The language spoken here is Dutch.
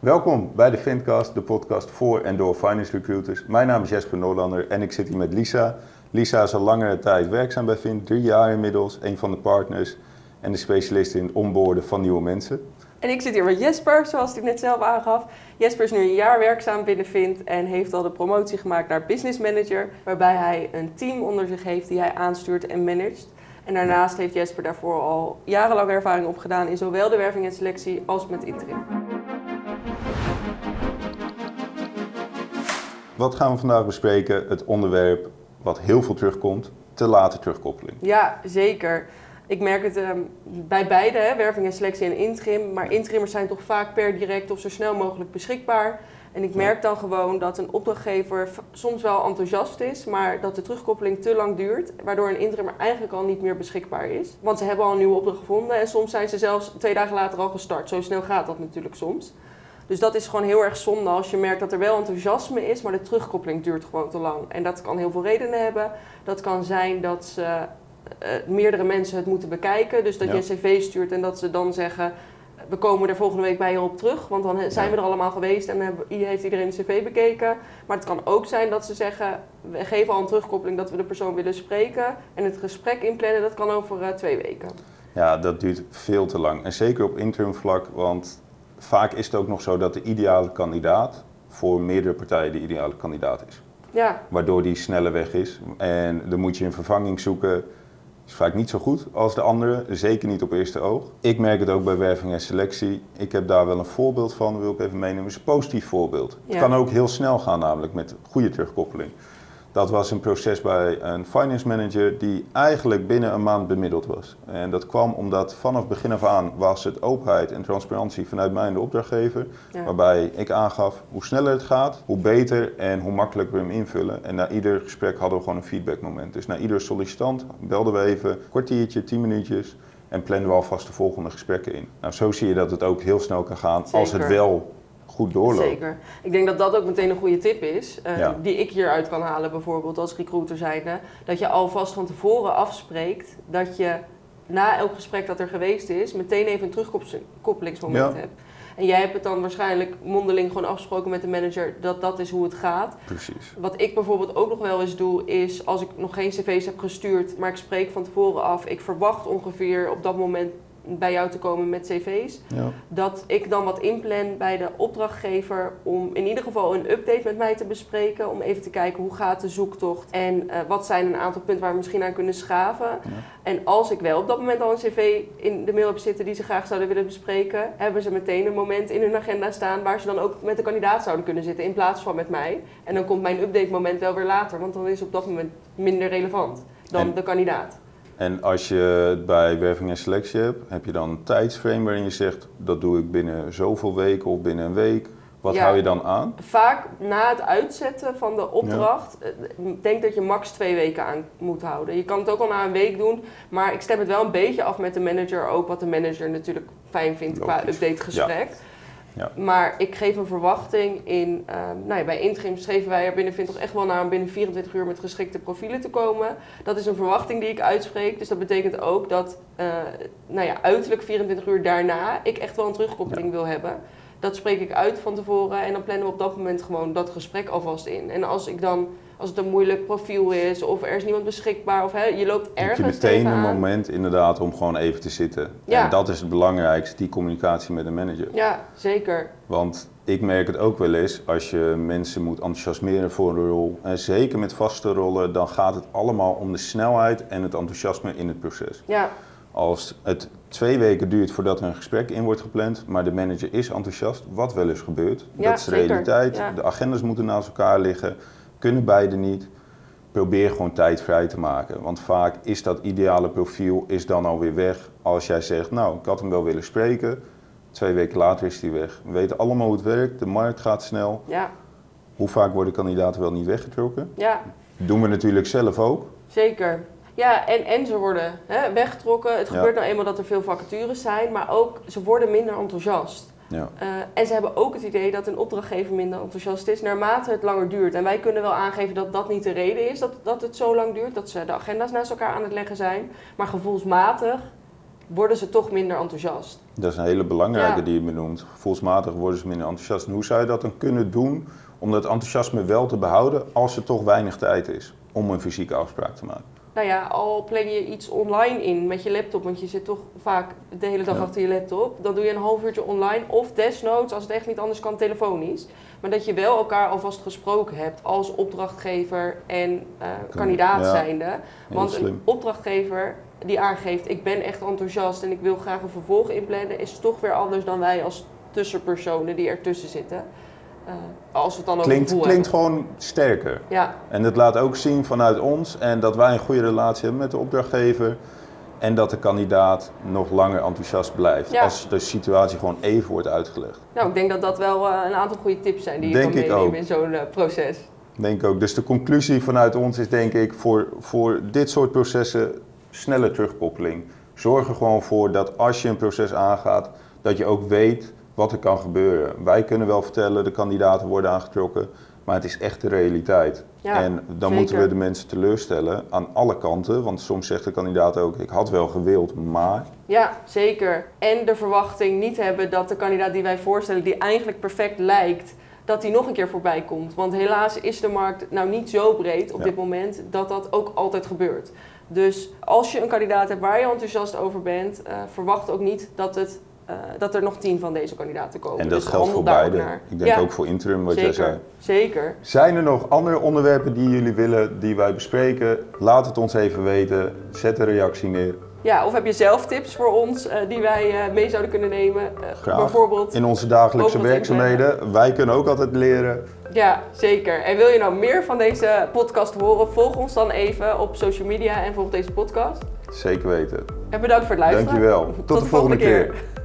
Welkom bij de Vintcast, de podcast voor en door finance recruiters. Mijn naam is Jesper Noorlander en ik zit hier met Lisa. Lisa is al langere tijd werkzaam bij Vint, 3 jaar inmiddels, een van de partners en de specialist in het onboarden van nieuwe mensen. En ik zit hier met Jesper, zoals hij net zelf aangaf. Jesper is nu 1 jaar werkzaam binnen Vint en heeft al de promotie gemaakt naar business manager, waarbij hij een team onder zich heeft die hij aanstuurt en managt. En daarnaast heeft Jesper daarvoor al jarenlang ervaring opgedaan in zowel de werving en selectie als met interim. Wat gaan we vandaag bespreken? Het onderwerp wat heel veel terugkomt, te late terugkoppeling. Ja, zeker. Ik merk het bij beide, werving en selectie en interim. Maar interimmers zijn toch vaak per direct of zo snel mogelijk beschikbaar. En ik merk dan gewoon dat een opdrachtgever soms wel enthousiast is, maar dat de terugkoppeling te lang duurt. Waardoor een interimmer eigenlijk al niet meer beschikbaar is. Want ze hebben al een nieuwe opdracht gevonden en soms zijn ze zelfs 2 dagen later al gestart. Zo snel gaat dat natuurlijk soms. Dus dat is gewoon heel erg zonde als je merkt dat er wel enthousiasme is, maar de terugkoppeling duurt gewoon te lang. En dat kan heel veel redenen hebben. Dat kan zijn dat meerdere mensen het moeten bekijken. Dus dat je een cv stuurt en dat ze dan zeggen, we komen er volgende week bij je op terug. Want dan zijn we er allemaal geweest en heeft iedereen de cv bekeken. Maar het kan ook zijn dat ze zeggen, we geven al een terugkoppeling dat we de persoon willen spreken. En het gesprek inplannen, dat kan over 2 weken. Ja, dat duurt veel te lang. En zeker op interim vlak, want vaak is het ook nog zo dat de ideale kandidaat voor meerdere partijen de ideale kandidaat is. Ja. Waardoor die sneller weg is. En dan moet je een vervanging zoeken. Is vaak niet zo goed als de andere, zeker niet op eerste oog. Ik merk het ook bij werving en selectie. Ik heb daar wel een voorbeeld van, wil ik even meenemen. Het is een positief voorbeeld. Ja. Het kan ook heel snel gaan, namelijk met goede terugkoppeling. Dat was een proces bij een finance manager die eigenlijk binnen een maand bemiddeld was. En dat kwam omdat vanaf begin af aan was het openheid en transparantie vanuit mij en de opdrachtgever. Ja. Waarbij ik aangaf hoe sneller het gaat, hoe beter en hoe makkelijker we hem invullen. En na ieder gesprek hadden we gewoon een feedbackmoment. Dus na ieder sollicitant belden we even een kwartiertje, 10 minuutjes en plannen we alvast de volgende gesprekken in. Nou, zo zie je dat het ook heel snel kan gaan. Zeker. Als het wel goed doorloopt. Zeker. Ik denk dat dat ook meteen een goede tip is, die ik hieruit kan halen bijvoorbeeld als recruiter zijnde. Dat je alvast van tevoren afspreekt dat je na elk gesprek dat er geweest is, meteen even een terugkoppelingsmoment hebt. En jij hebt het dan waarschijnlijk mondeling gewoon afgesproken met de manager dat dat is hoe het gaat. Precies. Wat ik bijvoorbeeld ook nog wel eens doe is als ik nog geen cv's heb gestuurd, maar ik spreek van tevoren af, ik verwacht ongeveer op dat moment bij jou te komen met cv's, dat ik dan wat inplan bij de opdrachtgever om in ieder geval een update met mij te bespreken, om even te kijken hoe gaat de zoektocht en wat zijn een aantal punten waar we misschien aan kunnen schaven. Ja. En als ik wel op dat moment al een cv in de mail heb zitten die ze graag zouden willen bespreken, hebben ze meteen een moment in hun agenda staan waar ze dan ook met de kandidaat zouden kunnen zitten in plaats van met mij. En dan komt mijn update moment wel weer later, want dan is het op dat moment minder relevant dan de kandidaat. En als je het bij werving en selectie hebt, heb je dan een tijdsframe waarin je zegt, dat doe ik binnen zoveel weken of binnen een week. Wat hou je dan aan? Vaak na het uitzetten van de opdracht, denk dat je max 2 weken aan moet houden. Je kan het ook al na een week doen, maar ik stem het wel een beetje af met de manager, ook wat de manager natuurlijk fijn vindt qua updategesprek. Ja. Maar ik geef een verwachting in, bij interim streven wij er binnen Vint toch echt wel naar om binnen 24 uur met geschikte profielen te komen. Dat is een verwachting die ik uitspreek, dus dat betekent ook dat uiterlijk 24 uur daarna ik echt wel een terugkoppeling wil hebben. Dat spreek ik uit van tevoren en dan plannen we op dat moment gewoon dat gesprek alvast in. En als het een moeilijk profiel is of er is niemand beschikbaar of je loopt ergens heb je meteen een moment inderdaad om gewoon even te zitten. Ja. En dat is het belangrijkste, die communicatie met de manager. Ja, zeker. Want ik merk het ook wel eens, als je mensen moet enthousiasmeren voor een rol, en zeker met vaste rollen, dan gaat het allemaal om de snelheid en het enthousiasme in het proces. Ja. Als het 2 weken duurt voordat er een gesprek in wordt gepland, maar de manager is enthousiast, wat wel eens gebeurt. Ja, dat is de realiteit. Ja. De agendas moeten naast elkaar liggen, kunnen beide niet. Probeer gewoon tijd vrij te maken. Want vaak is dat ideale profiel is dan alweer weg. Als jij zegt, nou, ik had hem wel willen spreken. 2 weken later is hij weg. We weten allemaal hoe het werkt, de markt gaat snel. Ja. Hoe vaak worden kandidaten wel niet weggetrokken? Ja. Dat doen we natuurlijk zelf ook. Zeker. Ja, en ze worden weggetrokken. Het gebeurt nou eenmaal dat er veel vacatures zijn, maar ook ze worden minder enthousiast. Ja. En ze hebben ook het idee dat een opdrachtgever minder enthousiast is naarmate het langer duurt. En wij kunnen wel aangeven dat dat niet de reden is dat het zo lang duurt, dat ze de agenda's naast elkaar aan het leggen zijn. Maar gevoelsmatig worden ze toch minder enthousiast. Dat is een hele belangrijke die je benoemt. Gevoelsmatig worden ze minder enthousiast. En hoe zou je dat dan kunnen doen om dat enthousiasme wel te behouden als er toch weinig tijd is om een fysieke afspraak te maken? Nou ja, al plan je iets online in met je laptop, want je zit toch vaak de hele dag achter je laptop. Dan doe je een half uurtje online of desnoods, als het echt niet anders kan, telefonisch. Maar dat je wel elkaar alvast gesproken hebt als opdrachtgever en kandidaat zijnde. Want een opdrachtgever die aangeeft, ik ben echt enthousiast en ik wil graag een vervolg inplannen, is toch weer anders dan wij als tussenpersonen die ertussen zitten. Als we het dan ook klinkt gewoon sterker. Ja. En het laat ook zien vanuit ons en dat wij een goede relatie hebben met de opdrachtgever. En dat de kandidaat nog langer enthousiast blijft als de situatie gewoon even wordt uitgelegd. Nou, ik denk dat dat wel een aantal goede tips zijn die je kan meenemen in zo'n proces. Denk ook. Dus de conclusie vanuit ons is denk ik voor dit soort processen snelle terugkoppeling. Zorg er gewoon voor dat als je een proces aangaat, dat je ook weet wat er kan gebeuren. Wij kunnen wel vertellen, de kandidaten worden aangetrokken, maar het is echt de realiteit. Ja, en dan moeten we de mensen teleurstellen aan alle kanten, want soms zegt de kandidaat ook, ik had wel gewild, maar... Ja, zeker. En de verwachting niet hebben dat de kandidaat die wij voorstellen, die eigenlijk perfect lijkt, dat die nog een keer voorbij komt. Want helaas is de markt nou niet zo breed op dit moment dat dat ook altijd gebeurt. Dus als je een kandidaat hebt waar je enthousiast over bent, verwacht ook niet dat er nog 10 van deze kandidaten komen. En dat dus geldt voor beide. Ik denk ook voor interim wat jij zei. Zeker. Zijn er nog andere onderwerpen die jullie willen, die wij bespreken? Laat het ons even weten. Zet een reactie neer. Ja, of heb je zelf tips voor ons die wij mee zouden kunnen nemen? Graag. Bijvoorbeeld in onze dagelijkse werkzaamheden. Wij kunnen ook altijd leren. Ja, zeker. En wil je nou meer van deze podcast horen? Volg ons dan even op social media en volg deze podcast. Zeker weten. En bedankt voor het luisteren. Dankjewel. Tot de volgende keer.